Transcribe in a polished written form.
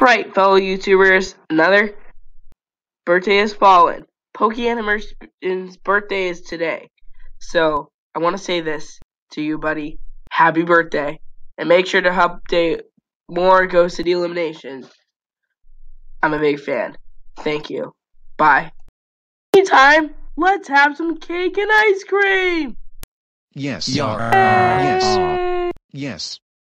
Right, fellow YouTubers, another birthday has fallen. Pokeanimations' birthday is today. So, I want to say this to you, buddy. Happy birthday. And make sure to update more Ghost City Eliminations. I'm a big fan. Thank you. Bye. Meantime, let's have some cake and ice cream! Yes. Yeah. Yes. Yes.